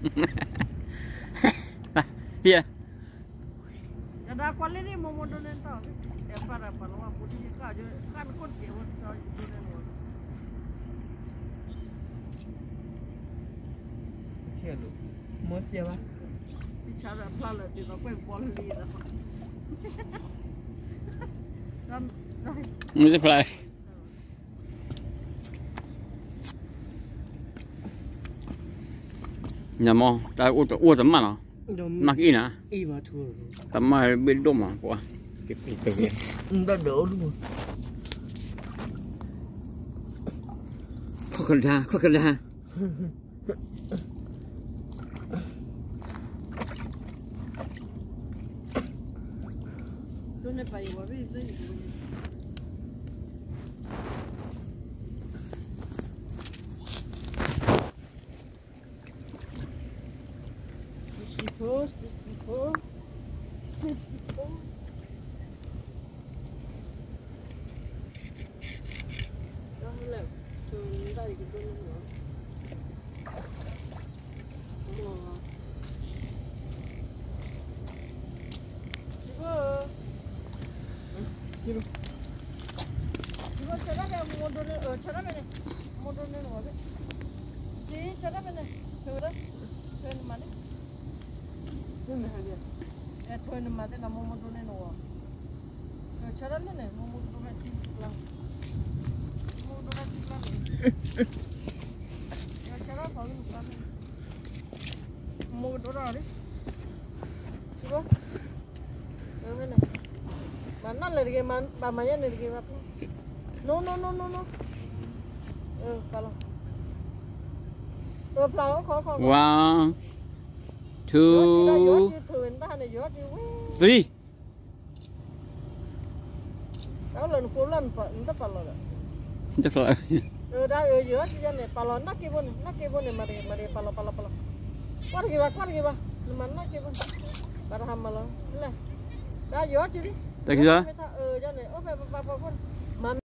Iya. Ada kuali ni mau donen tau. Ya para lawan putih ka je kan kon ke donen wa. Cielo. Mau siapa? Bicara plala di no kau bol li dah. Kan Mesti fly. Nhà mò, ta uống tấm mà nó, mặc gì nè? Y mà thua. Tấm mà bên đông mà, quá. Cái gì? Đã đỡ luôn. Khó khăn ra. tu ne pai wa vi tu. Sisipo. Đó là từ đây cái tôi nữa. Ibu cara yang modalnya, cara mana? Modalnya apa? Si cara mana? Tuh mana? Tuh mana? Tuh mana? Nama modalnya apa? Cara mana? Modalnya tiga. Modalnya tiga. Cara apa? Modalnya apa? Coba. Mana? Mana lagi mamanya lagi apa? No. Kalau. Kalau. 1, 2, 3. Đó lần phố lần phải rất là lần. Chắc là. Đây ở giữa thì này palo nắc kia này mà để palo. Quát gì ba, mà nắc kia bon. Bà làm mà lo, là. Đã giữa chứ đi. Tại sao? Cho này, ốp về ba.